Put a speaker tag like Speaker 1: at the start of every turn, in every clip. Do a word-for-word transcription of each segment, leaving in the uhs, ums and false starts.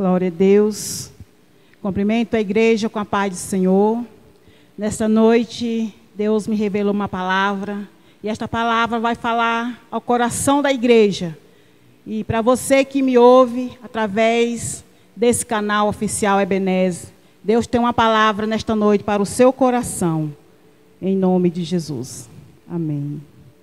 Speaker 1: Glória a Deus. Cumprimento a igreja com a paz do Senhor. Nesta noite, Deus me revelou uma palavra. E esta palavra vai falar ao coração da igreja. E para você que me ouve através desse canal oficial Ebenezer, Deus tem uma palavra nesta noite para o seu coração. Em nome de Jesus. Amém.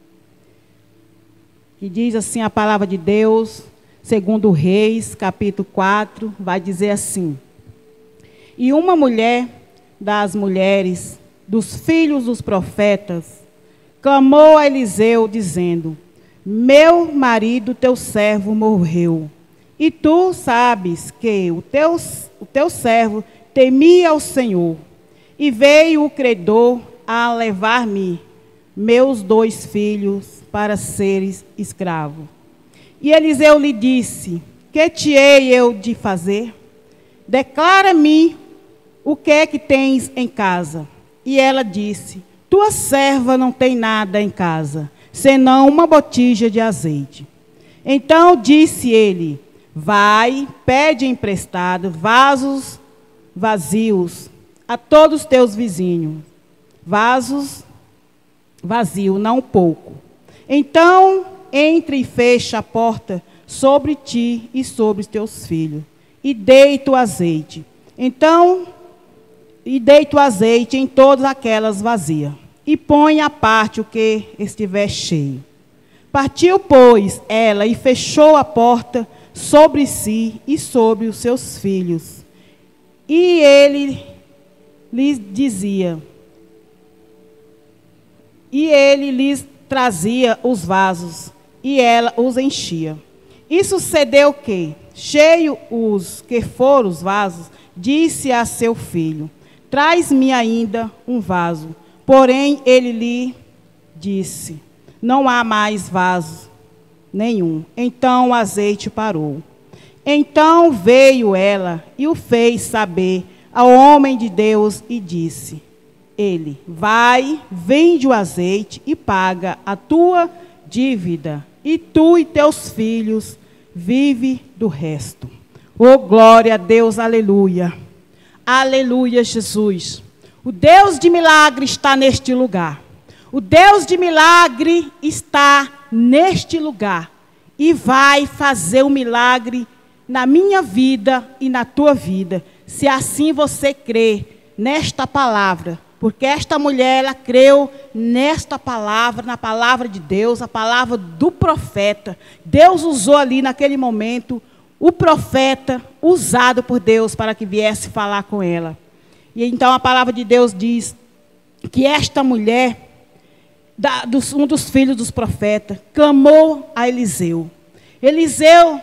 Speaker 1: E diz assim a palavra de Deus, segundo Reis, capítulo quatro, vai dizer assim: E uma mulher das mulheres, dos filhos dos profetas, clamou a Eliseu, dizendo: Meu marido, teu servo, morreu. E tu sabes que o teu, o teu servo temia ao Senhor. E veio o credor a levar-me meus dois filhos para seres escravo. E Eliseu lhe disse: Que te hei eu de fazer? Declara-me o que é que tens em casa. E ela disse: Tua serva não tem nada em casa, senão uma botija de azeite. Então disse ele: Vai, pede emprestado vasos vazios a todos os teus vizinhos. Vasos vazios, não pouco. Então entre e fecha a porta sobre ti e sobre os teus filhos, e deita o azeite. Então, e deita o azeite em todas aquelas vazias, e põe à parte o que estiver cheio. Partiu, pois, ela e fechou a porta sobre si e sobre os seus filhos. E ele lhes dizia, e ele lhes trazia os vasos, e ela os enchia. E sucedeu que, cheio os que foram os vasos, disse a seu filho: Traz-me ainda um vaso. Porém, ele lhe disse: Não há mais vaso nenhum. Então o azeite parou. Então veio ela e o fez saber ao homem de Deus e disse: Ele, vai, vende o azeite e paga a tua dívida, e tu e teus filhos vive do resto. Oh, glória a Deus, aleluia. Aleluia, Jesus. O Deus de milagre está neste lugar. O Deus de milagre está neste lugar. E vai fazer um milagre na minha vida e na tua vida. Se assim você crê nesta palavra. Porque esta mulher, ela creu nesta palavra, na palavra de Deus, a palavra do profeta. Deus usou ali naquele momento o profeta usado por Deus para que viesse falar com ela. E então a palavra de Deus diz que esta mulher, da, dos, um dos filhos dos profetas, clamou a Eliseu. Eliseu,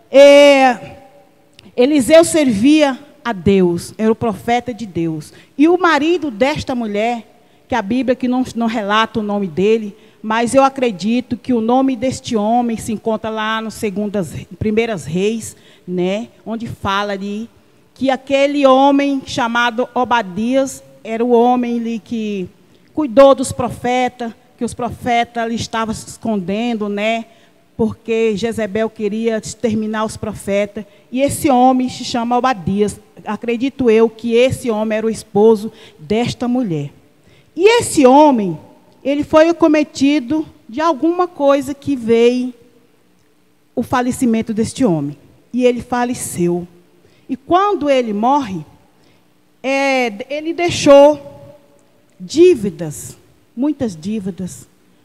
Speaker 1: é, Eliseu servia a Deus, era o profeta de Deus. E o marido desta mulher, que a Bíblia que não, não relata o nome dele, mas eu acredito que o nome deste homem se encontra lá no segundas, primeiras Reis, né, onde fala ali que aquele homem chamado Obadias era o homem ali que cuidou dos profetas, que os profetas ali estavam se escondendo, né, porque Jezebel queria exterminar os profetas. E esse homem se chama Obadias. Acredito eu que esse homem era o esposo desta mulher. E esse homem, ele foi acometido de alguma coisa que veio o falecimento deste homem. E ele faleceu. E quando ele morre, é, ele deixou dívidas, muitas dívidas.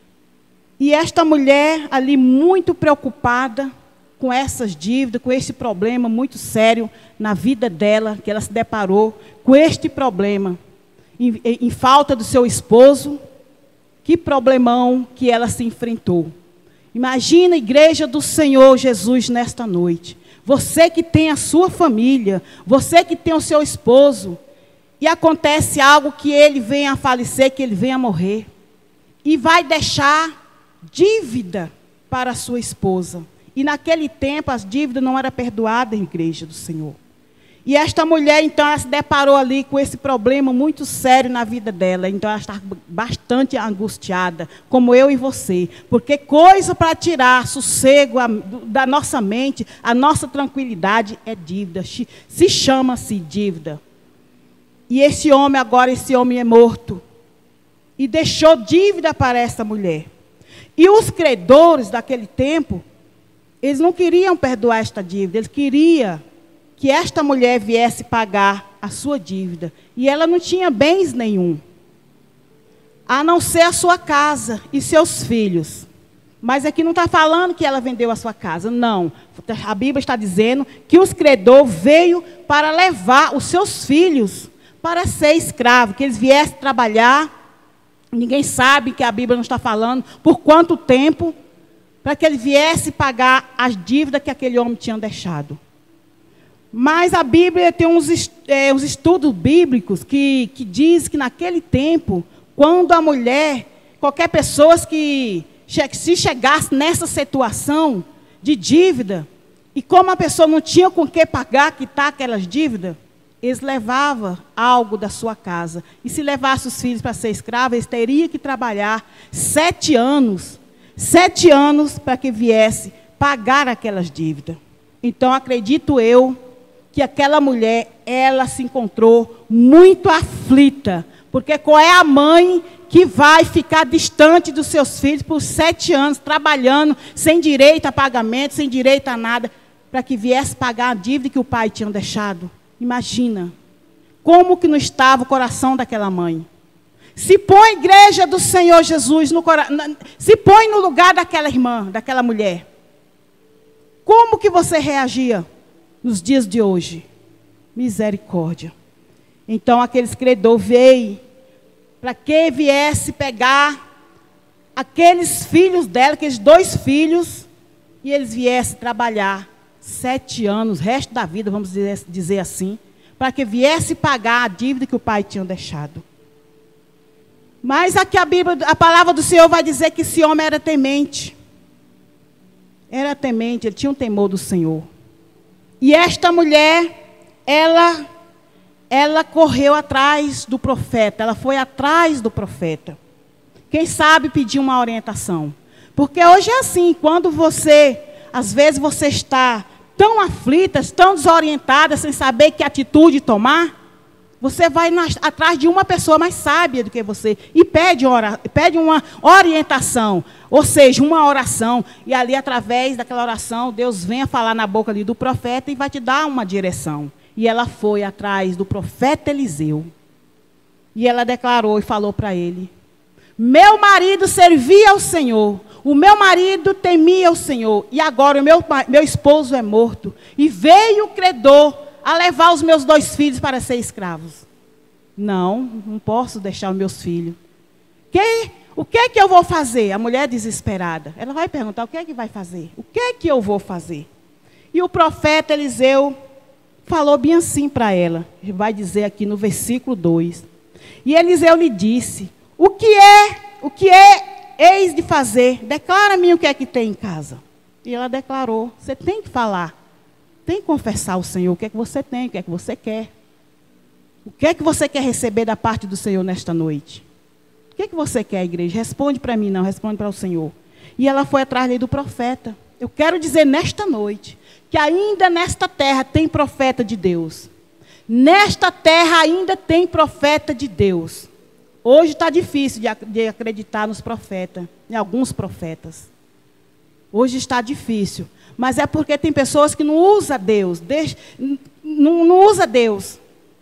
Speaker 1: E esta mulher ali muito preocupada com essas dívidas, com esse problema muito sério na vida dela, que ela se deparou com este problema, em, em falta do seu esposo, que problemão que ela se enfrentou. Imagina a igreja do Senhor Jesus nesta noite. Você que tem a sua família, você que tem o seu esposo, e acontece algo que ele venha a falecer, que ele venha a morrer, e vai deixar dívida para a sua esposa. E naquele tempo as dívidas não eram perdoadas em igreja do Senhor. E esta mulher, então, ela se deparou ali com esse problema muito sério na vida dela. Então, ela está bastante angustiada, como eu e você. Porque coisa para tirar sossego da nossa mente, a nossa tranquilidade é dívida. Se chama-se dívida. E esse homem agora, esse homem é morto. E deixou dívida para essa mulher. E os credores daquele tempo, eles não queriam perdoar esta dívida, eles queriam que esta mulher viesse pagar a sua dívida. E ela não tinha bens nenhum, a não ser a sua casa e seus filhos. Mas aqui não está falando que ela vendeu a sua casa, não. A Bíblia está dizendo que os credores veio para levar os seus filhos para ser escravo, que eles viessem trabalhar. Ninguém sabe, que a Bíblia não está falando por quanto tempo, para que ele viesse pagar as dívidas que aquele homem tinha deixado. Mas a Bíblia tem uns, é, uns estudos bíblicos que, que diz que naquele tempo, quando a mulher, qualquer pessoa que se chegasse nessa situação de dívida, e como a pessoa não tinha com que pagar, quitar aquelas dívidas, eles levavam algo da sua casa. E se levasse os filhos para ser escravos, eles teriam que trabalhar sete anos, sete anos para que viesse pagar aquelas dívidas. Então, acredito eu, que aquela mulher, ela se encontrou muito aflita. Porque qual é a mãe que vai ficar distante dos seus filhos por sete anos, trabalhando, sem direito a pagamento, sem direito a nada, para que viesse pagar a dívida que o pai tinha deixado? Imagina, como que não estava o coração daquela mãe. Se põe a igreja do Senhor Jesus, no cora... se põe no lugar daquela irmã, daquela mulher. Como que você reagia nos dias de hoje? Misericórdia. Então aqueles credores veio para que viesse pegar aqueles filhos dela, aqueles dois filhos, e eles viessem trabalhar sete anos, resto da vida, vamos dizer, dizer assim, para que viesse pagar a dívida que o pai tinha deixado. Mas aqui a Bíblia, a palavra do Senhor vai dizer que esse homem era temente. Era temente, ele tinha um temor do Senhor. E esta mulher, ela, ela correu atrás do profeta, ela foi atrás do profeta. Quem sabe pedir uma orientação. Porque hoje é assim, quando você, às vezes você está tão aflita, tão desorientada, sem saber que atitude tomar, você vai na, atrás de uma pessoa mais sábia do que você e pede, ora, pede uma orientação, ou seja, uma oração. E ali, através daquela oração, Deus vem a falar na boca ali do profeta e vai te dar uma direção. E ela foi atrás do profeta Eliseu. E ela declarou e falou para ele: meu marido servia ao Senhor, o meu marido temia ao Senhor, e agora o meu, meu esposo é morto. E veio o credor a levar os meus dois filhos para ser escravos. Não, não posso deixar os meus filhos. Que, o que é que eu vou fazer? A mulher desesperada. Ela vai perguntar: o que é que vai fazer? O que é que eu vou fazer? E o profeta Eliseu falou bem assim para ela. Vai dizer aqui no versículo dois. E Eliseu lhe disse: o que é, o que é, eis de fazer? Declara-me o que é que tem em casa. E ela declarou: você tem que falar. Tem que confessar ao Senhor o que é que você tem, o que é que você quer. O que é que você quer receber da parte do Senhor nesta noite? O que é que você quer, igreja? Responde para mim, não, responde para o Senhor. E ela foi atrás ali do profeta. Eu quero dizer nesta noite, que ainda nesta terra tem profeta de Deus. Nesta terra ainda tem profeta de Deus. Hoje está difícil de, de acreditar nos profetas, em alguns profetas. Hoje está difícil. Mas é porque tem pessoas que não usam Deus, deixa, não, não usa Deus.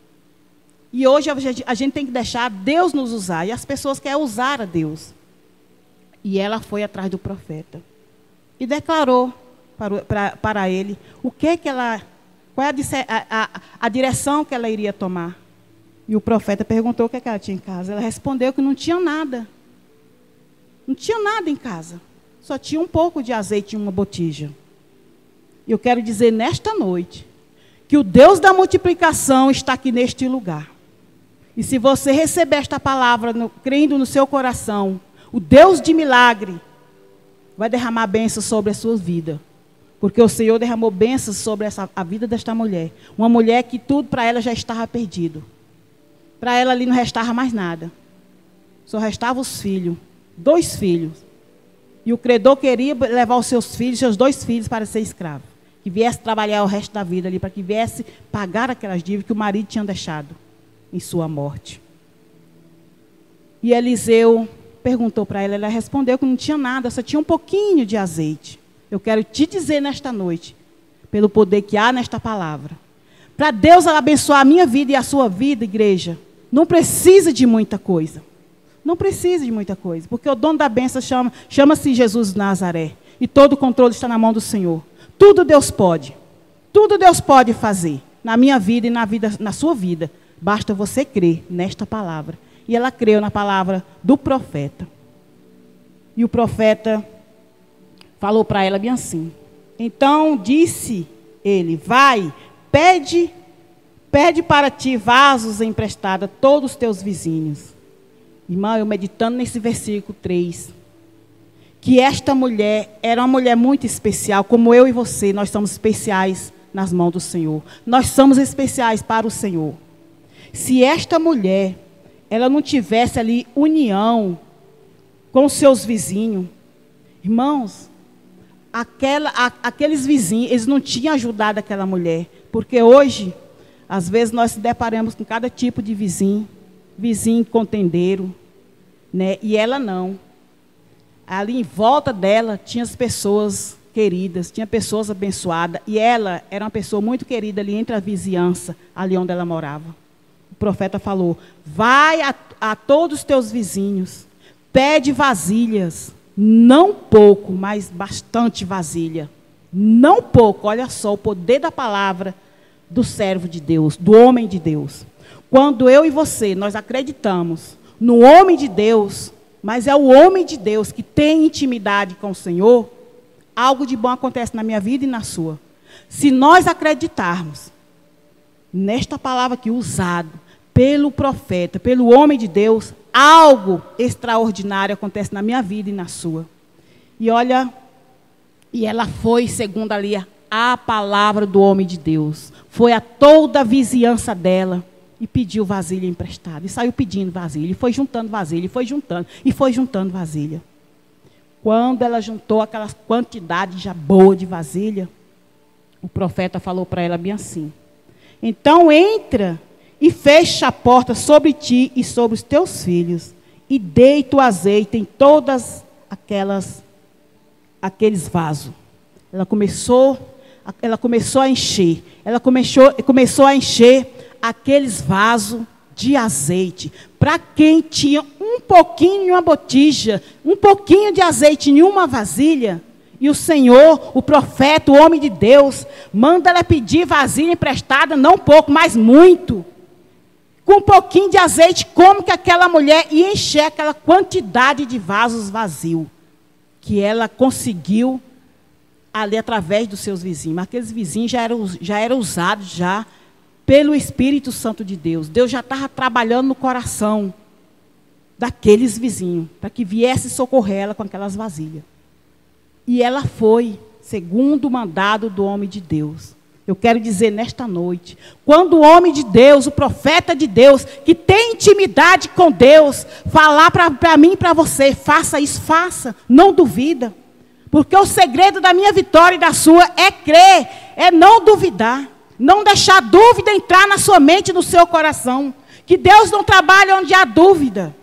Speaker 1: E hoje a gente, a gente tem que deixar Deus nos usar. E as pessoas querem usar a Deus. E ela foi atrás do profeta. E declarou para, para, para ele o que, que ela, qual é a, a, a direção que ela iria tomar. E o profeta perguntou o que, que ela tinha em casa. Ela respondeu que não tinha nada. Não tinha nada em casa. Só tinha um pouco de azeite em uma botija. E eu quero dizer nesta noite que o Deus da multiplicação está aqui neste lugar. E se você receber esta palavra, no, crendo no seu coração, o Deus de milagre vai derramar bênção sobre a sua vida. Porque o Senhor derramou bênçãos sobre essa, a vida desta mulher. Uma mulher que tudo para ela já estava perdido. Para ela ali não restava mais nada. Só restavam os filhos. Dois filhos. E o credor queria levar os seus filhos, seus dois filhos, para ser escravo. Que viesse trabalhar o resto da vida ali, para que viesse pagar aquelas dívidas que o marido tinha deixado em sua morte. E Eliseu perguntou para ela, ela respondeu que não tinha nada, só tinha um pouquinho de azeite. Eu quero te dizer nesta noite, pelo poder que há nesta palavra, para Deus abençoar a minha vida e a sua vida, igreja, não precisa de muita coisa. Não precisa de muita coisa, porque o dono da bênção chama, chama-se Jesus de Nazaré. E todo o controle está na mão do Senhor. Tudo Deus pode. Tudo Deus pode fazer na minha vida e na, vida, na sua vida. Basta você crer nesta palavra. E ela creu na palavra do profeta. E o profeta falou para ela bem assim. Então disse ele, vai, pede, pede para ti vasos emprestados a todos os teus vizinhos. Irmão, eu meditando nesse versículo três, que esta mulher era uma mulher muito especial, como eu e você, nós somos especiais nas mãos do Senhor. Nós somos especiais para o Senhor. Se esta mulher, ela não tivesse ali união com os seus vizinhos, irmãos, aquela, a, aqueles vizinhos, eles não tinham ajudado aquela mulher, porque hoje, às vezes nós se deparamos com cada tipo de vizinho, vizinho contendeiro, né? E ela não. Ali em volta dela tinha as pessoas queridas, tinha pessoas abençoadas, e ela era uma pessoa muito querida ali entre a vizinhança, ali onde ela morava. O profeta falou, vai a, a todos os teus vizinhos, pede vasilhas, não pouco, mas bastante vasilha. Não pouco, olha só o poder da palavra do servo de Deus, do homem de Deus. Quando eu e você, nós acreditamos no homem de Deus, mas é o homem de Deus que tem intimidade com o Senhor, algo de bom acontece na minha vida e na sua. Se nós acreditarmos nesta palavra aqui, usado pelo profeta, pelo homem de Deus, algo extraordinário acontece na minha vida e na sua. E olha, e ela foi, segundo ali, a palavra do homem de Deus. Foi a toda a vizinhança dela e pediu vasilha emprestada. E saiu pedindo vasilha, e foi juntando vasilha, e foi juntando, e foi juntando vasilha. Quando ela juntou aquela quantidade já boa de vasilha, o profeta falou para ela bem assim, então entra e fecha a porta sobre ti e sobre os teus filhos, e deita o azeite em todas aquelas, aqueles vasos. Ela começou, ela começou a encher, ela começou, começou a encher aqueles vasos de azeite. Para quem tinha um pouquinho em uma botija, um pouquinho de azeite em uma vasilha, e o Senhor, o profeta, o homem de Deus, manda ela pedir vasilha emprestada, não pouco, mas muito. Com um pouquinho de azeite, como que aquela mulher ia encher aquela quantidade de vasos vazios, que ela conseguiu ali através dos seus vizinhos. Mas aqueles vizinhos já eram, já eram usados já pelo Espírito Santo de Deus. Deus já estava trabalhando no coração daqueles vizinhos, para que viesse socorrer ela com aquelas vasilhas. E ela foi, segundo o mandado do homem de Deus. Eu quero dizer nesta noite, quando o homem de Deus, o profeta de Deus, que tem intimidade com Deus, falar para mim e para você, faça isso, faça, não duvida. Porque o segredo da minha vitória e da sua é crer, é não duvidar. Não deixar dúvida entrar na sua mente e no seu coração. Que Deus não trabalha onde há dúvida.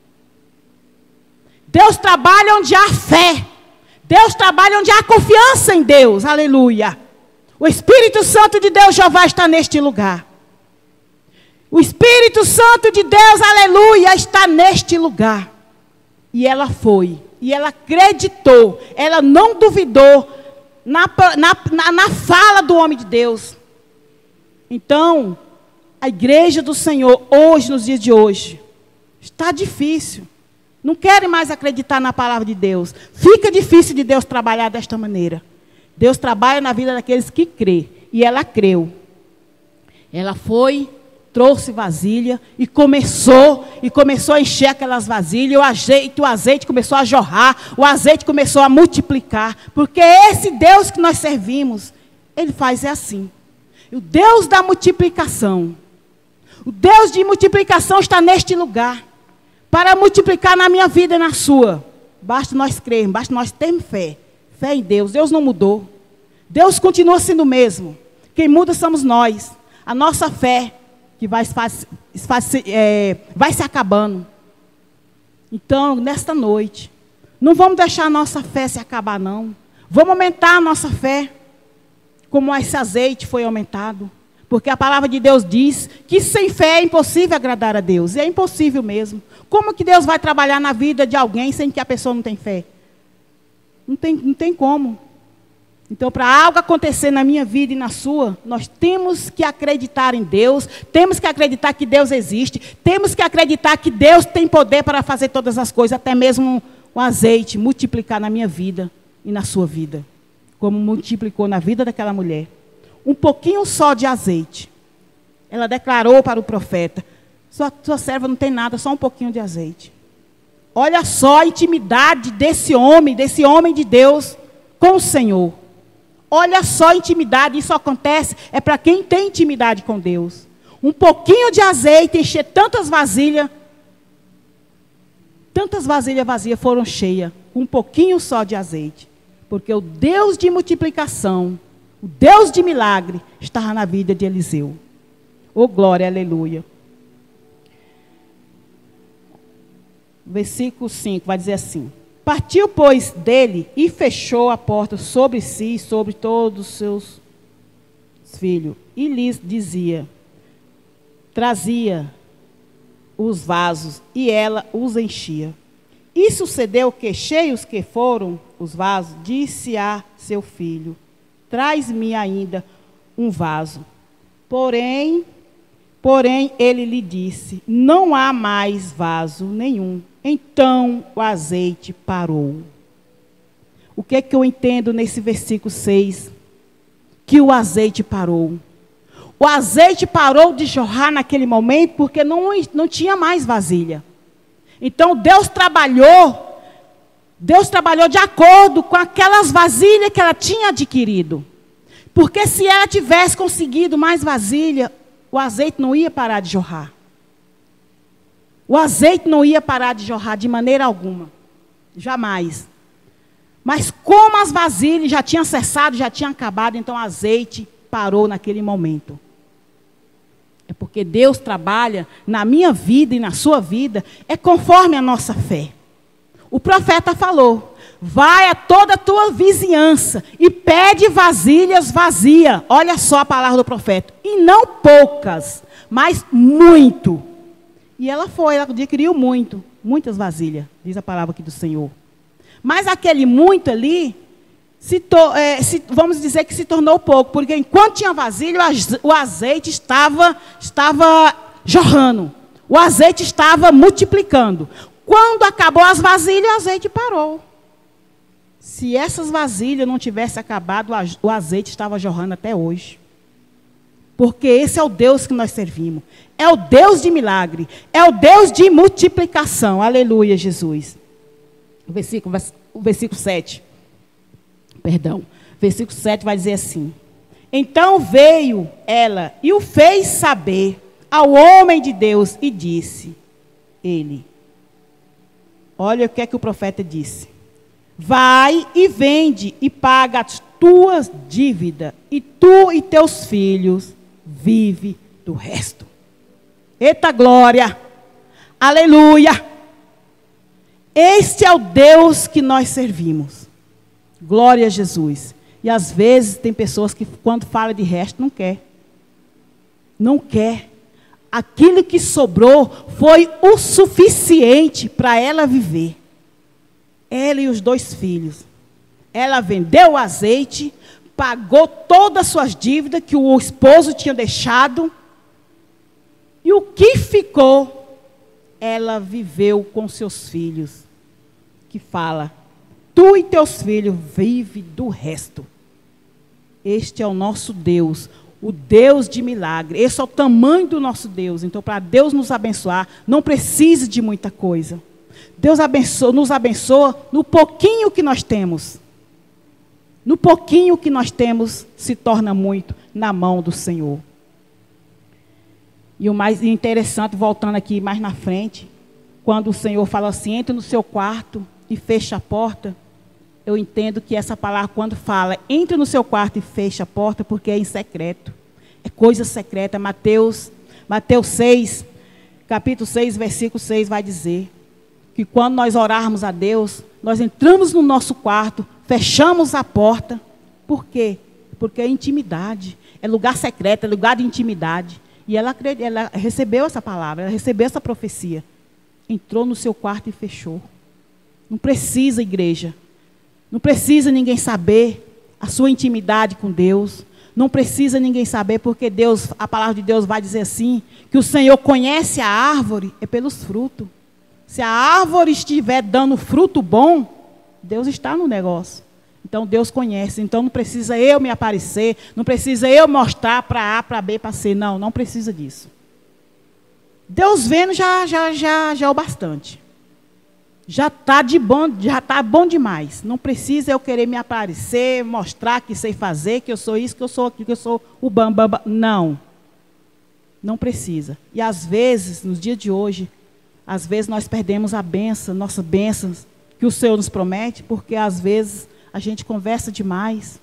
Speaker 1: Deus trabalha onde há fé. Deus trabalha onde há confiança em Deus. Aleluia. O Espírito Santo de Deus, Jeová, está neste lugar. O Espírito Santo de Deus, aleluia, está neste lugar. E ela foi. E ela acreditou. Ela não duvidou na, na, na, na fala do homem de Deus. Então, a igreja do Senhor, hoje, nos dias de hoje, está difícil. Não querem mais acreditar na palavra de Deus. Fica difícil de Deus trabalhar desta maneira. Deus trabalha na vida daqueles que crê. E ela creu. Ela foi, trouxe vasilha e começou, e começou a encher aquelas vasilhas, o azeite, o azeite começou a jorrar, o azeite começou a multiplicar, porque esse Deus que nós servimos, Ele faz é assim. O Deus da multiplicação, o Deus de multiplicação está neste lugar, para multiplicar na minha vida e na sua. Basta nós crermos, basta nós termos fé, fé em Deus. Deus não mudou, Deus continua sendo o mesmo, quem muda somos nós, a nossa fé, que vai, esface, esface, é, vai se acabando. Então, nesta noite, não vamos deixar a nossa fé se acabar, não. Vamos aumentar a nossa fé, como esse azeite foi aumentado. Porque a palavra de Deus diz que sem fé é impossível agradar a Deus. E é impossível mesmo. Como que Deus vai trabalhar na vida de alguém sem que a pessoa não tenha fé? Não tem, não tem como. Então, para algo acontecer na minha vida e na sua, nós temos que acreditar em Deus, temos que acreditar que Deus existe, temos que acreditar que Deus tem poder para fazer todas as coisas, até mesmo o azeite multiplicar na minha vida e na sua vida, como multiplicou na vida daquela mulher. Um pouquinho só de azeite. Ela declarou para o profeta, sua, sua serva não tem nada, só um pouquinho de azeite. Olha só a intimidade desse homem, desse homem de Deus com o Senhor. Olha só a intimidade, isso acontece, é para quem tem intimidade com Deus. Um pouquinho de azeite, encher tantas vasilhas, tantas vasilhas vazias foram cheias, com um pouquinho só de azeite. Porque o Deus de multiplicação, o Deus de milagre, estava na vida de Eliseu. Oh, glória, aleluia. Versículo cinco vai dizer assim: partiu, pois, dele e fechou a porta sobre si e sobre todos os seus filhos. E lhes dizia, trazia os vasos e ela os enchia. E sucedeu que, cheios que foram os vasos, disse a seu filho, traz-me ainda um vaso. Porém, porém, ele lhe disse, não há mais vaso nenhum. Então o azeite parou. O que é que eu entendo nesse versículo seis? Que o azeite parou. O azeite parou de jorrar naquele momento porque não, não tinha mais vasilha. Então Deus trabalhou, Deus trabalhou de acordo com aquelas vasilhas que ela tinha adquirido. Porque se ela tivesse conseguido mais vasilha, o azeite não ia parar de jorrar. O azeite não ia parar de jorrar de maneira alguma. Jamais. Mas como as vasilhas já tinham cessado, já tinham acabado, então o azeite parou naquele momento. É porque Deus trabalha na minha vida e na sua vida, é conforme a nossa fé. O profeta falou, vai a toda a tua vizinhança e pede vasilhas vazias. Olha só a palavra do profeta. E não poucas, mas muito. E ela foi, ela adquiriu muito, muitas vasilhas, diz a palavra aqui do Senhor. Mas aquele muito ali, se to, é, se, vamos dizer que se tornou pouco, porque enquanto tinha vasilha, o azeite estava, estava jorrando, o azeite estava multiplicando. Quando acabou as vasilhas, o azeite parou. Se essas vasilhas não tivessem acabado, o azeite estava jorrando até hoje. Porque esse é o Deus que nós servimos. É o Deus de milagre. É o Deus de multiplicação. Aleluia, Jesus. O versículo, o versículo sete. Perdão. Versículo sete vai dizer assim. Então veio ela e o fez saber ao homem de Deus e disse, ele. Olha o que é que o profeta disse. Vai e vende e paga as tuas dívidas. E tu e teus filhos vive do resto. Eita glória! Aleluia! Este é o Deus que nós servimos. Glória a Jesus. E às vezes tem pessoas que quando fala de resto não quer. Não quer. Aquilo que sobrou foi o suficiente para ela viver. Ela e os dois filhos. Ela vendeu o azeite, pagou todas as suas dívidas que o esposo tinha deixado. E o que ficou, ela viveu com seus filhos. Que fala, tu e teus filhos vive do resto. Este é o nosso Deus, o Deus de milagre. Esse é o tamanho do nosso Deus. Então, para Deus nos abençoar, não precisa de muita coisa. Deus abençoa, nos abençoa no pouquinho que nós temos. No pouquinho que nós temos, se torna muito na mão do Senhor. E o mais interessante, voltando aqui mais na frente, quando o Senhor fala assim, entre no seu quarto e fecha a porta, eu entendo que essa palavra, quando fala, entre no seu quarto e fecha a porta, porque é em secreto. É coisa secreta. Mateus, Mateus seis, capítulo seis, versículo seis, vai dizer que quando nós orarmos a Deus, nós entramos no nosso quarto, fechamos a porta. Por quê? Porque é intimidade. É lugar secreto, é lugar de intimidade. E ela, ela recebeu essa palavra, ela recebeu essa profecia. Entrou no seu quarto e fechou. Não precisa, igreja. Não precisa ninguém saber a sua intimidade com Deus. Não precisa ninguém saber, porque Deus, a palavra de Deus vai dizer assim, que o Senhor conhece a árvore é pelos frutos. Se a árvore estiver dando fruto bom, Deus está no negócio. Então Deus conhece. Então não precisa eu me aparecer, não precisa eu mostrar para A, para B, para C. Não, não precisa disso. Deus vendo já, já, já, já é o bastante. Já está de bom, já está bom demais. Não precisa eu querer me aparecer, mostrar que sei fazer, que eu sou isso, que eu sou aquilo, que eu sou o bam, bam, bam. Não. Não precisa. E às vezes, nos dias de hoje, às vezes nós perdemos a bênção, nossas bênçãos que o Senhor nos promete, porque às vezes a gente conversa demais.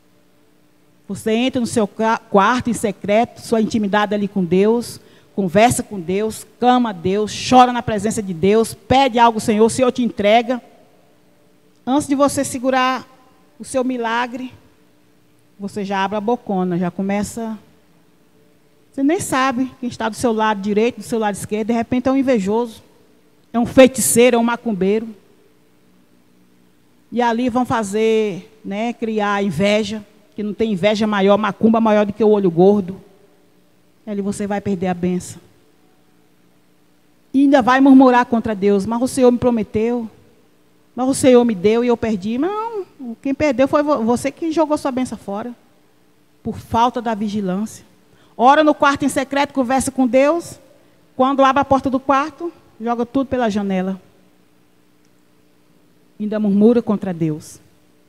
Speaker 1: Você entra no seu quarto em secreto, sua intimidade ali com Deus, conversa com Deus, clama a Deus, chora na presença de Deus, pede algo ao Senhor, o Senhor te entrega. Antes de você segurar o seu milagre, você já abre a bocona, já começa... Você nem sabe quem está do seu lado direito, do seu lado esquerdo, de repente é um invejoso, é um feiticeiro, é um macumbeiro. E ali vão fazer, né, criar inveja, que não tem inveja maior, macumba maior do que o olho gordo. Ali você vai perder a bênção. E ainda vai murmurar contra Deus. Mas o Senhor me prometeu. Mas o Senhor me deu e eu perdi. Não, quem perdeu foi você que jogou sua bênção fora. Por falta da vigilância. Ora no quarto em secreto, conversa com Deus. Quando abre a porta do quarto, joga tudo pela janela. Ainda murmura contra Deus.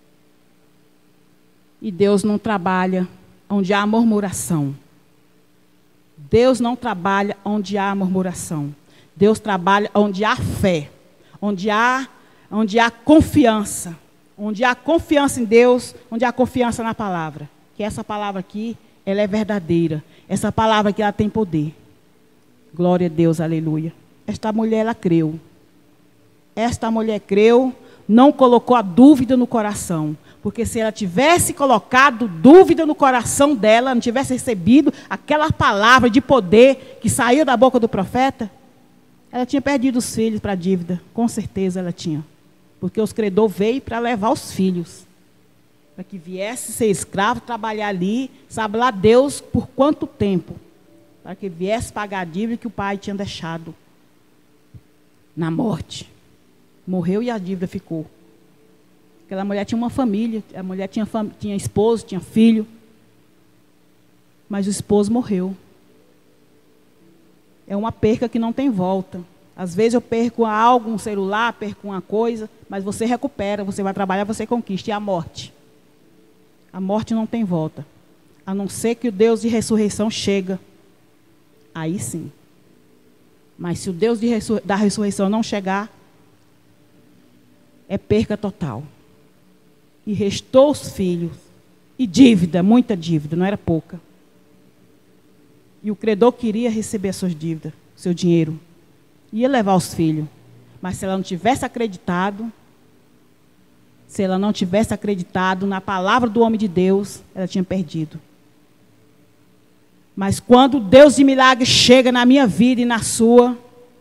Speaker 1: E Deus não trabalha onde há murmuração. Deus não trabalha onde há murmuração. Deus trabalha onde há fé, onde há, onde há confiança, onde há confiança em Deus, onde há confiança na palavra. Que essa palavra aqui, ela é verdadeira. Essa palavra aqui, ela tem poder. Glória a Deus, aleluia. Esta mulher, ela creu. Esta mulher creu, não colocou a dúvida no coração. Porque se ela tivesse colocado dúvida no coração dela, não tivesse recebido aquela palavra de poder que saiu da boca do profeta, ela tinha perdido os filhos para a dívida. Com certeza ela tinha. Porque os credores veio para levar os filhos. Para que viesse ser escravo, trabalhar ali, sabe lá Deus por quanto tempo. Para que viesse pagar a dívida que o pai tinha deixado na morte. Morreu e a dívida ficou. Aquela mulher tinha uma família, a mulher tinha, fam tinha esposo, tinha filho. Mas o esposo morreu. É uma perca que não tem volta. Às vezes eu perco algo, um celular, perco uma coisa, mas você recupera, você vai trabalhar, você conquista. E a morte? A morte não tem volta. A não ser que o Deus de ressurreição chega. Aí sim. Mas se o Deus de ressur da ressurreição não chegar, é perca total. E restou os filhos. E dívida, muita dívida, não era pouca. E o credor queria receber as suas dívidas, seu dinheiro. Ia levar os filhos. Mas se ela não tivesse acreditado, se ela não tivesse acreditado na palavra do homem de Deus, ela tinha perdido. Mas quando Deus de milagre chega na minha vida e na sua,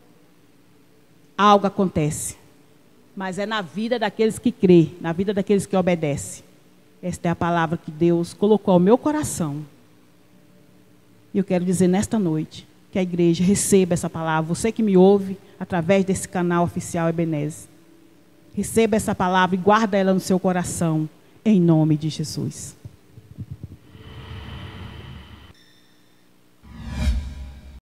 Speaker 1: algo acontece. Mas é na vida daqueles que crê, na vida daqueles que obedecem. Esta é a palavra que Deus colocou ao meu coração. E eu quero dizer nesta noite, que a igreja receba essa palavra. Você que me ouve, através desse canal oficial Ebenezer. Receba essa palavra e guarda ela no seu coração, em nome de Jesus.